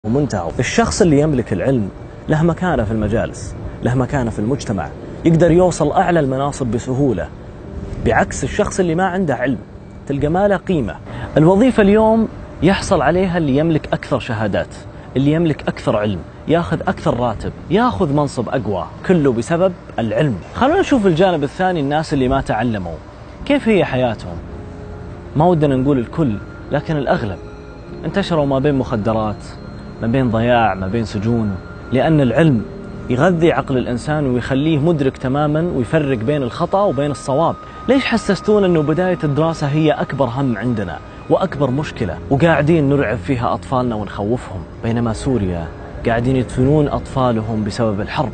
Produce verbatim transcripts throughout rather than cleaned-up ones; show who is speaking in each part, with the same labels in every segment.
Speaker 1: ومنتهى. الشخص اللي يملك العلم له مكانة في المجالس، له مكانة في المجتمع، يقدر يوصل أعلى المناصب بسهولة، بعكس الشخص اللي ما عنده علم تلقى ما له قيمة. الوظيفة اليوم يحصل عليها اللي يملك أكثر شهادات، اللي يملك أكثر علم، ياخذ أكثر راتب، ياخذ منصب أقوى، كله بسبب العلم. خلونا نشوف الجانب الثاني، الناس اللي ما تعلموا كيف هي حياتهم. ما ودنا نقول الكل، لكن الأغلب انتشروا ما بين مخدرات، ما بين ضياع، ما بين سجون، لأن العلم يغذي عقل الإنسان ويخليه مدرك تماما ويفرق بين الخطأ وبين الصواب. ليش حسستونا أنه بداية الدراسة هي أكبر هم عندنا وأكبر مشكلة، وقاعدين نرعب فيها أطفالنا ونخوفهم، بينما سوريا قاعدين يدفنون أطفالهم بسبب الحرب،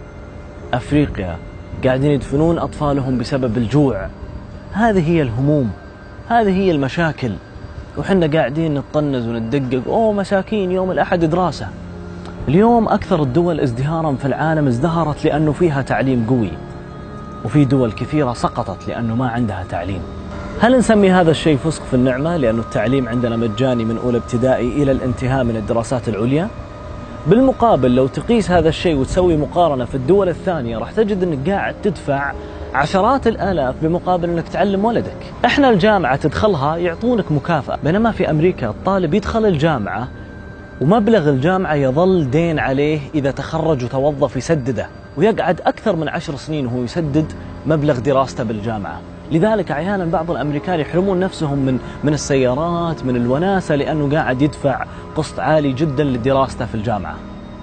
Speaker 1: أفريقيا قاعدين يدفنون أطفالهم بسبب الجوع. هذه هي الهموم، هذه هي المشاكل، وحنا قاعدين نطنز وندقق، أوه مساكين يوم الأحد دراسة. اليوم أكثر الدول ازدهارا في العالم ازدهرت لأنه فيها تعليم قوي، وفي دول كثيرة سقطت لأنه ما عندها تعليم. هل نسمي هذا الشيء فسق في النعمة لأنه التعليم عندنا مجاني من أولى ابتدائي إلى الانتهاء من الدراسات العليا؟ بالمقابل لو تقيس هذا الشيء وتسوي مقارنة في الدول الثانية راح تجد أنك قاعد تدفع عشرات الآلاف بمقابل أنك تعلم ولدك. إحنا الجامعة تدخلها يعطونك مكافأة، بينما في أمريكا الطالب يدخل الجامعة ومبلغ الجامعة يظل دين عليه إذا تخرج وتوظف يسدده، ويقعد أكثر من عشر سنين وهو يسدد مبلغ دراسته بالجامعة. لذلك أحيانا بعض الأمريكان يحرمون نفسهم من من السيارات، من الوناسة، لأنه قاعد يدفع قسط عالي جدا لدراسته في الجامعة.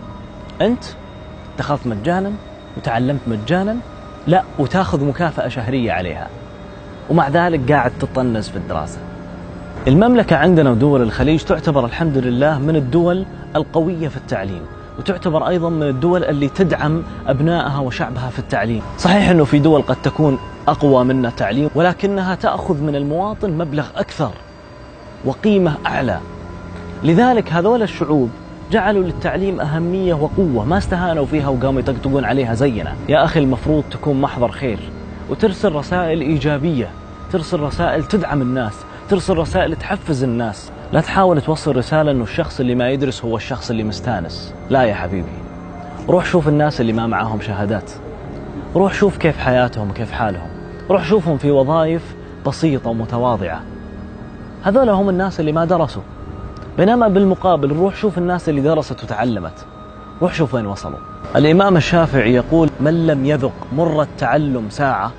Speaker 1: أنت دخلت مجانا وتعلمت مجانا، لا وتاخذ مكافأة شهرية عليها، ومع ذلك قاعد تطنز في الدراسة. المملكة عندنا ودول الخليج تعتبر الحمد لله من الدول القوية في التعليم، وتعتبر أيضا من الدول اللي تدعم أبنائها وشعبها في التعليم. صحيح أنه في دول قد تكون أقوى منا تعليم، ولكنها تأخذ من المواطن مبلغ أكثر وقيمة أعلى. لذلك هذول الشعوب جعلوا للتعليم أهمية وقوة، ما استهانوا فيها وقاموا يطقطقون عليها زينا. يا أخي المفروض تكون محضر خير وترسل رسائل إيجابية، ترسل رسائل تدعم الناس، ترسل رسائل تحفز الناس. لا تحاول توصل رسالة أنه الشخص اللي ما يدرس هو الشخص اللي مستانس. لا يا حبيبي، روح شوف الناس اللي ما معاهم شهادات، روح شوف كيف حياتهم وكيف حالهم، روح شوفهم في وظائف بسيطة ومتواضعة. هذول هم الناس اللي ما درسوا. بينما بالمقابل روح شوف الناس اللي درست وتعلمت، روح شوف وين وصلوا. الإمام الشافعي يقول: من لم يذق مر التعلم ساعة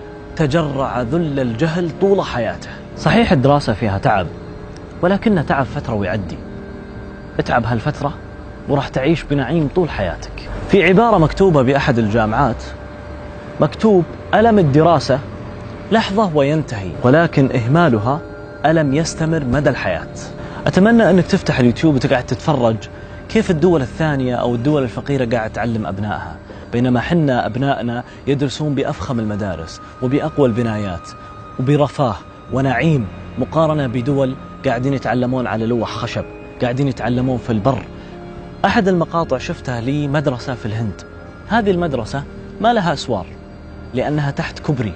Speaker 1: تجرع ذل الجهل طول حياته. صحيح الدراسة فيها تعب، ولكن تعب فترة ويعدي. اتعب هالفترة وراح تعيش بنعيم طول حياتك. في عبارة مكتوبة بأحد الجامعات مكتوب: ألم الدراسة لحظة وينتهي، ولكن إهمالها ألم يستمر مدى الحياة. أتمنى أنك تفتح اليوتيوب وتقعد تتفرج كيف الدول الثانية أو الدول الفقيرة قاعد تعلم أبنائها، بينما حنا أبنائنا يدرسون بأفخم المدارس وبأقوى البنايات وبرفاه ونعيم، مقارنة بدول قاعدين يتعلمون على لوح خشب، قاعدين يتعلمون في البر. أحد المقاطع شفتها لي مدرسة في الهند، هذه المدرسة ما لها أسوار لأنها تحت كبري،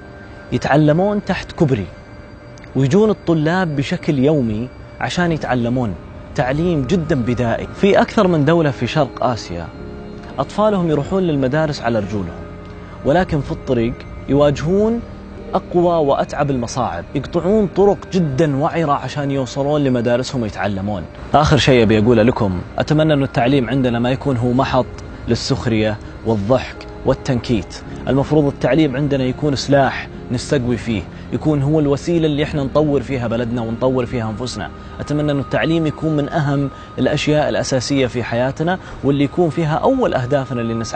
Speaker 1: يتعلمون تحت كبري، ويجون الطلاب بشكل يومي عشان يتعلمون تعليم جدا بدائي. في أكثر من دولة في شرق آسيا أطفالهم يروحون للمدارس على رجولهم، ولكن في الطريق يواجهون أقوى وأتعب المصاعب، يقطعون طرق جدا وعرة عشان يوصلون لمدارسهم ويتعلمون. آخر شيء أبي أقوله لكم، أتمنى أن التعليم عندنا ما يكون هو محط للسخرية والضحك والتنكيت. المفروض التعليم عندنا يكون سلاح نستقوي فيه، يكون هو الوسيلة اللي احنا نطور فيها بلدنا ونطور فيها أنفسنا. أتمنى أن التعليم يكون من أهم الأشياء الأساسية في حياتنا، واللي يكون فيها أول أهدافنا اللي نسعى